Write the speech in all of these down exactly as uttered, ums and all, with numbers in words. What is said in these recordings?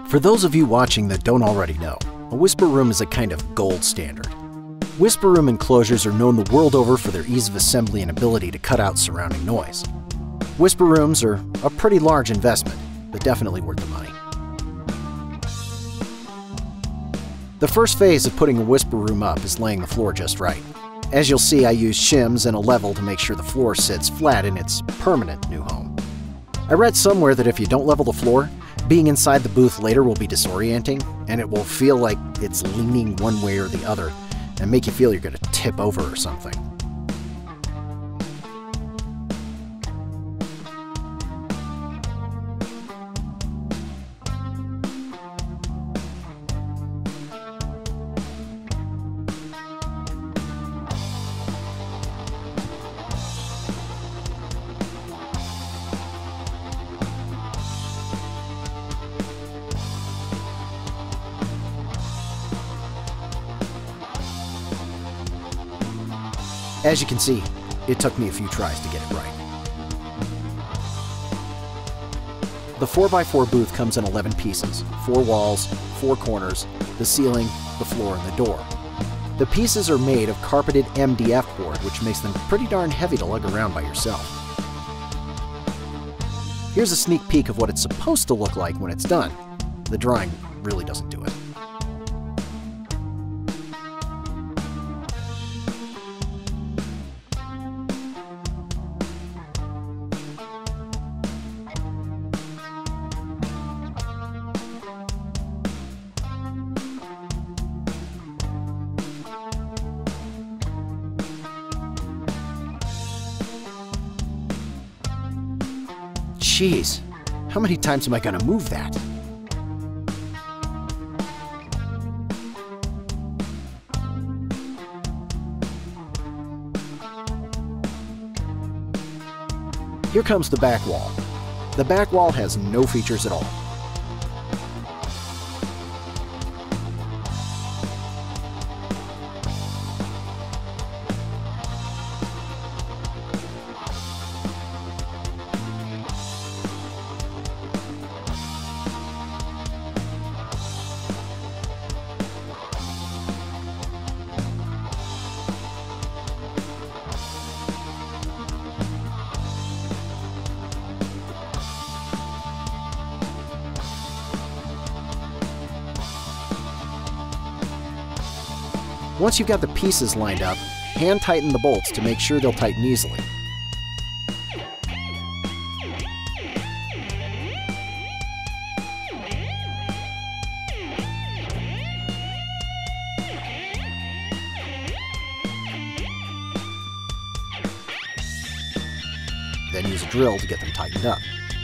For those of you watching that don't already know, a Whisperoom is a kind of gold standard. Whisperoom enclosures are known the world over for their ease of assembly and ability to cut out surrounding noise. Whisperooms are a pretty large investment, but definitely worth the money. The first phase of putting a Whisperoom up is laying the floor just right. As you'll see, I use shims and a level to make sure the floor sits flat in its permanent new home. I read somewhere that if you don't level the floor, being inside the booth later will be disorienting, and it will feel like it's leaning one way or the other, and make you feel you're going to tip over or something. As you can see, it took me a few tries to get it right. The four by four booth comes in eleven pieces, four walls, four corners, the ceiling, the floor, and the door. The pieces are made of carpeted M D F board, which makes them pretty darn heavy to lug around by yourself. Here's a sneak peek of what it's supposed to look like when it's done. The drawing really doesn't do it. Jeez, how many times am I going to move that? Here comes the back wall. The back wall has no features at all. Once you've got the pieces lined up, hand tighten the bolts to make sure they'll tighten easily. Then use a drill to get them tightened up.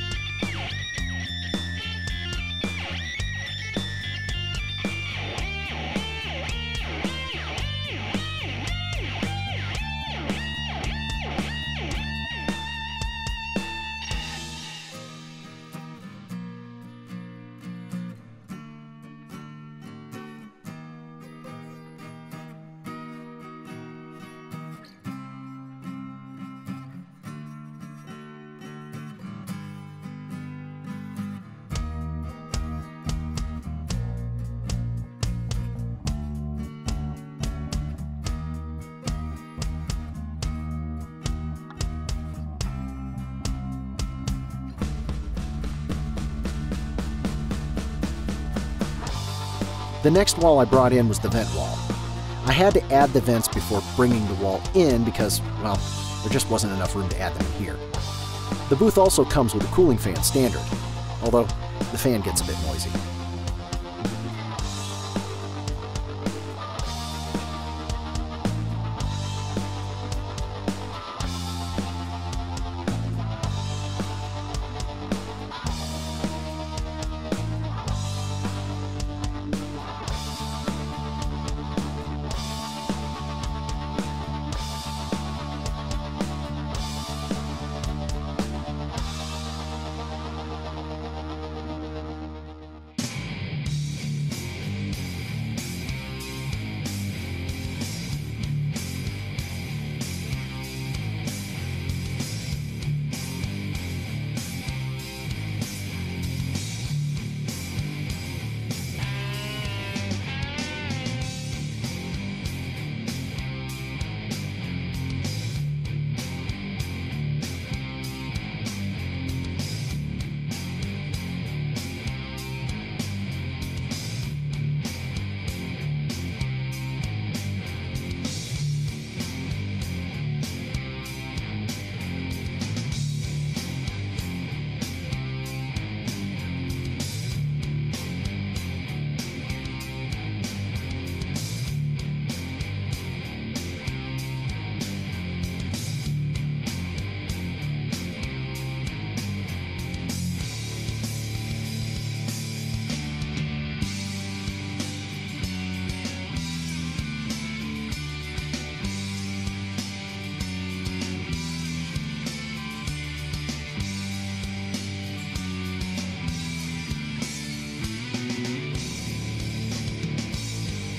The next wall I brought in was the vent wall. I had to add the vents before bringing the wall in because, well, there just wasn't enough room to add them in here. The booth also comes with a cooling fan standard, although the fan gets a bit noisy.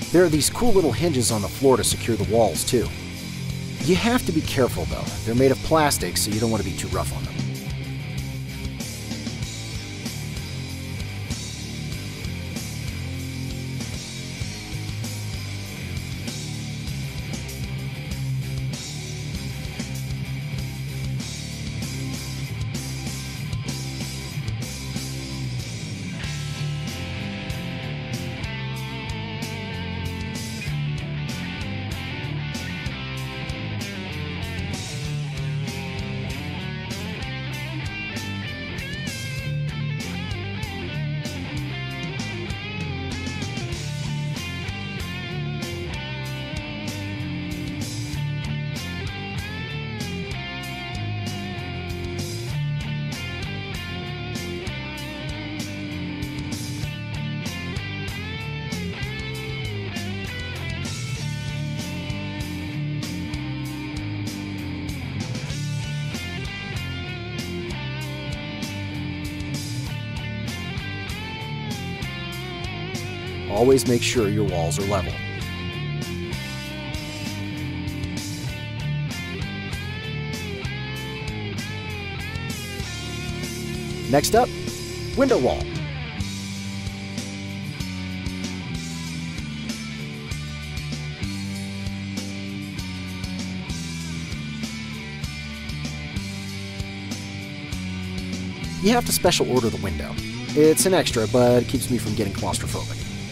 There are these cool little hinges on the floor to secure the walls too. You have to be careful though. They're made of plastic, so you don't want to be too rough on them. Always make sure your walls are level. Next up, window wall. You have to special order the window. It's an extra, but it keeps me from getting claustrophobic.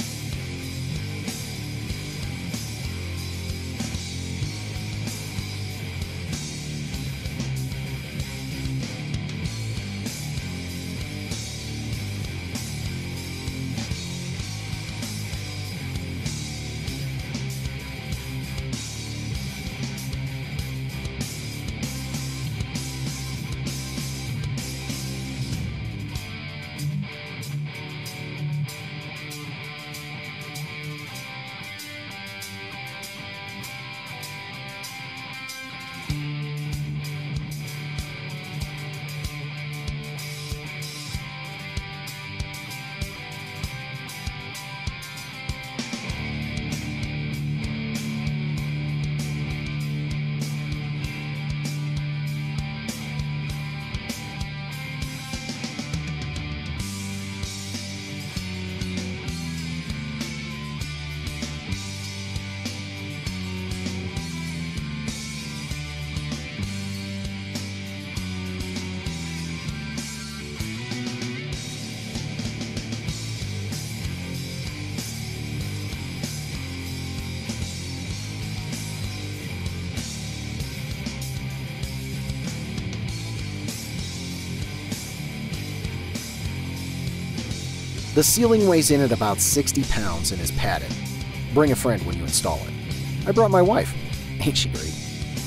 The ceiling weighs in at about sixty pounds and is padded. Bring a friend when you install it. I brought my wife. Ain't she great?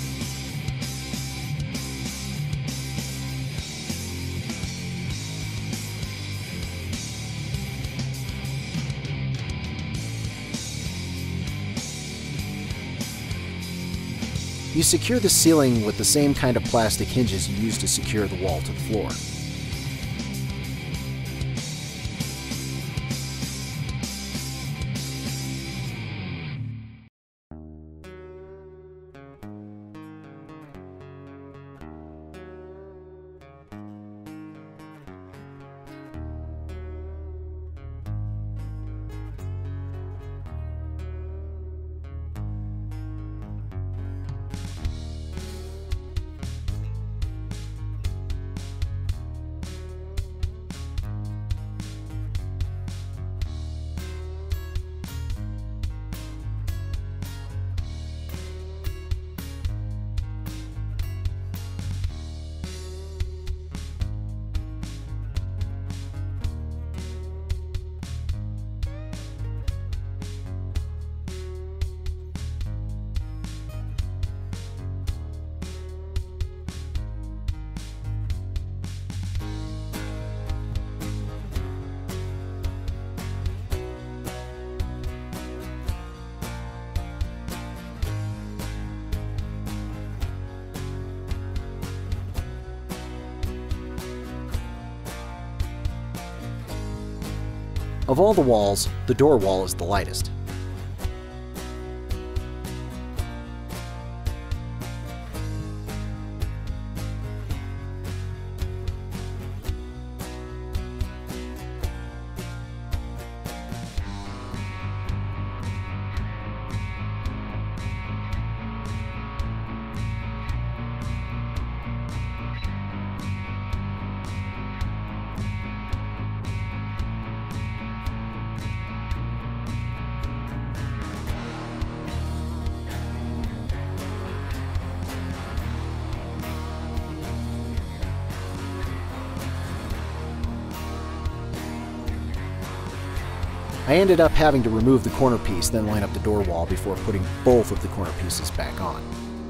You secure the ceiling with the same kind of plastic hinges you use to secure the wall to the floor. Of all the walls, the door wall is the lightest. I ended up having to remove the corner piece, then line up the door wall before putting both of the corner pieces back on.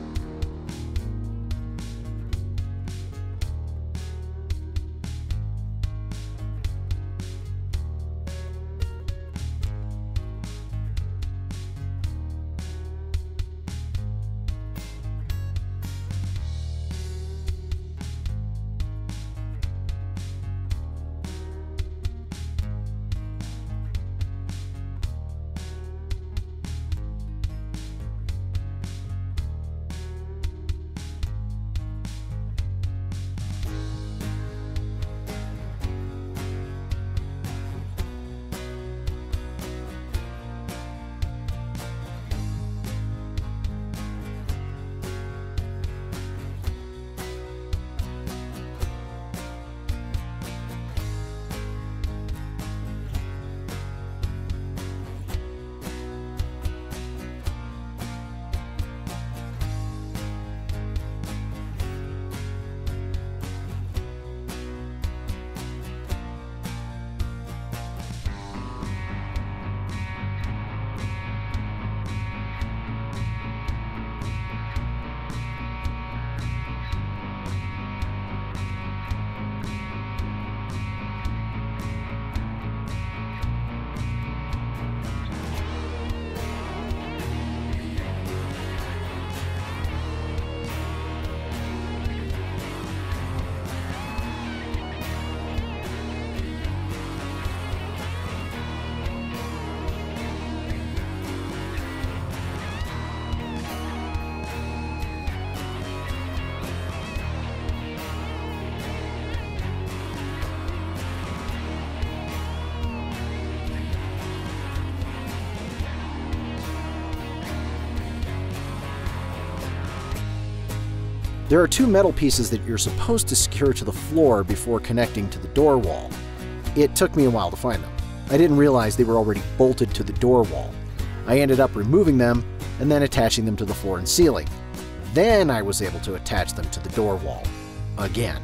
There are two metal pieces that you're supposed to secure to the floor before connecting to the door wall. It took me a while to find them. I didn't realize they were already bolted to the door wall. I ended up removing them and then attaching them to the floor and ceiling. Then I was able to attach them to the door wall. Again.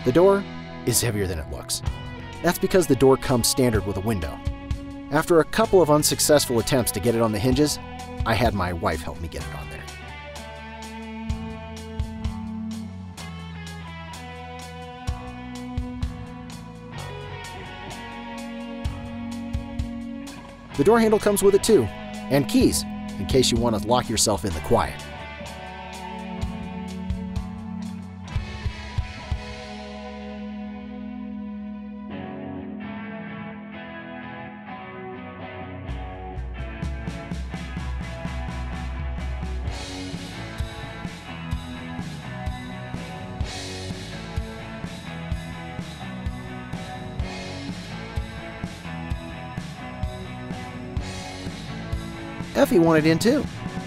The door is heavier than it looks. That's because the door comes standard with a window. After a couple of unsuccessful attempts to get it on the hinges, I had my wife help me get it on there. The door handle comes with it too, and keys, in case you want to lock yourself in the quiet. Effie wanted in too.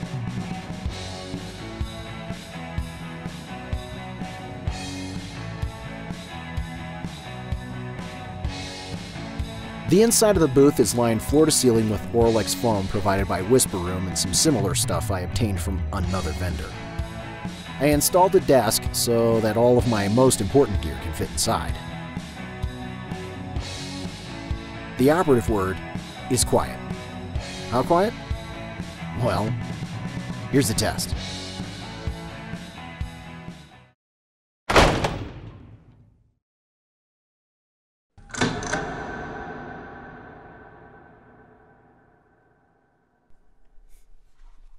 The inside of the booth is lined floor to ceiling with Orlex foam provided by Whisperoom and some similar stuff I obtained from another vendor. I installed a desk so that all of my most important gear can fit inside. The operative word is quiet. How quiet? Well, here's the test.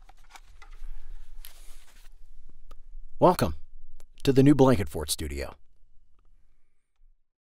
Welcome to the new Blanket Fort studio.